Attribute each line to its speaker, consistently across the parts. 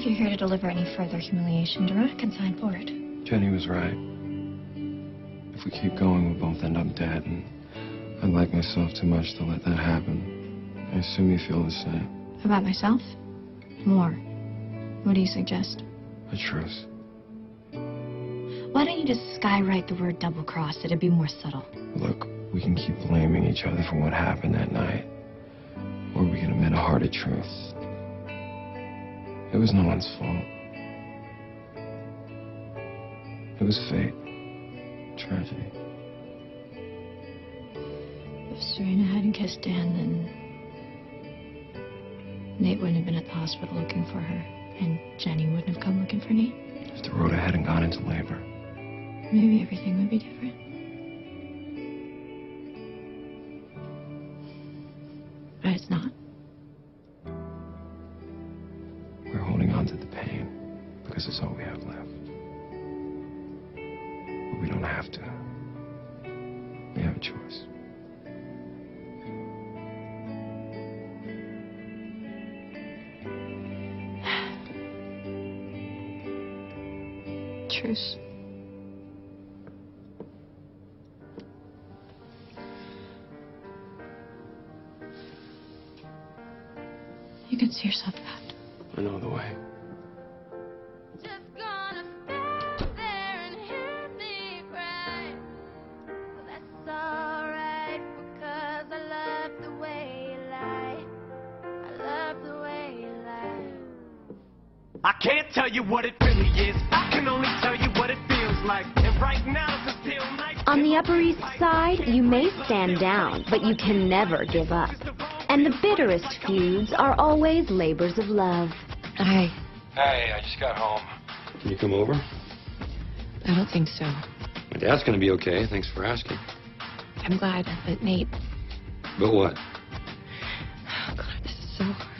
Speaker 1: if you're here to deliver any further humiliation, Dorota can sign for it.
Speaker 2: Jenny was right. If we keep going, we'll both end up dead, and I like myself too much to let that happen. I assume you feel the same.
Speaker 1: About myself? More. What do you suggest?
Speaker 2: A truce.
Speaker 1: Why don't you just skywrite the word double-cross? It'd be more subtle.
Speaker 2: Look, we can keep blaming each other for what happened that night. Or we can admit a hearted truth. It was no one's fault. It was fate. Tragedy.
Speaker 1: If Serena hadn't kissed Dan, then Nate wouldn't have been at the hospital looking for her, and Jenny wouldn't have come looking for Nate.
Speaker 2: If Dorota hadn't gone into labor,
Speaker 1: maybe everything would be different. But it's not.
Speaker 2: We're holding on to the pain because it's all we have left. But we don't have to. We have a choice.
Speaker 1: Truce. You can see yourself out.
Speaker 2: I know the way.
Speaker 3: Just gonna stand there and hear me cry. Well, that's alright, because I love the way you lie. I love the way you lie.
Speaker 4: I can't tell you what it really is. I can only tell you what it feels like. And right now it's a steel knife.
Speaker 5: On the Upper East Side, you may stand down, but you can never give up. And the bitterest feuds are always labors of love.
Speaker 1: Hi.
Speaker 2: Hey, I just got home. Can you come over?
Speaker 1: I don't think so.
Speaker 2: My dad's gonna be okay. Thanks for asking.
Speaker 1: I'm glad, but Nate...
Speaker 2: But what?
Speaker 1: Oh, God, this is so hard.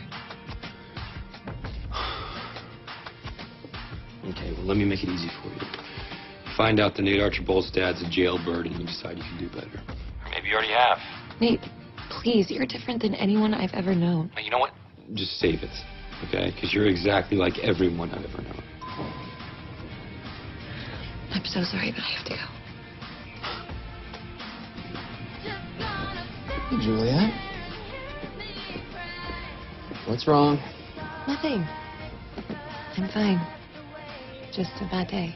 Speaker 2: Okay, well, let me make it easy for you. Find out that Nate Archibald's dad's a jailbird and you decide you can do better. Or maybe you already have.
Speaker 1: Nate, please, you're different than anyone I've ever known.
Speaker 2: You know what? Just save it, okay? Because you're exactly like everyone I've ever known.
Speaker 1: I'm so sorry, but I have to go.
Speaker 2: Hey, Juliet. What's wrong?
Speaker 1: Nothing. I'm fine. Just a bad day.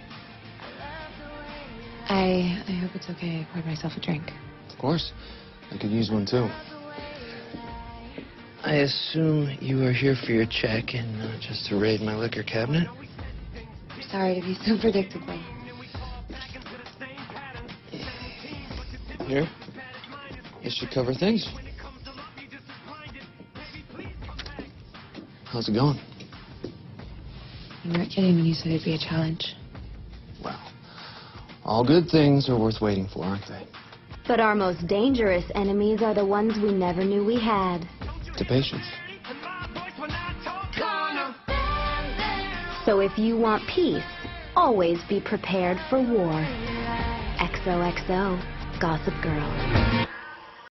Speaker 1: I hope it's okay. I poured myself a drink.
Speaker 2: Of course. I could use one, too. I assume you are here for your check and not just to raid my liquor cabinet?
Speaker 1: I'm sorry to be so predictable.
Speaker 2: Here. This should cover things. How's it going?
Speaker 1: You weren't kidding when you said it'd be a challenge.
Speaker 2: Well, all good things are worth waiting for, aren't they?
Speaker 5: But our most dangerous enemies are the ones we never knew we had.
Speaker 2: To patience.
Speaker 5: So if you want peace, always be prepared for war. XOXO, Gossip Girl.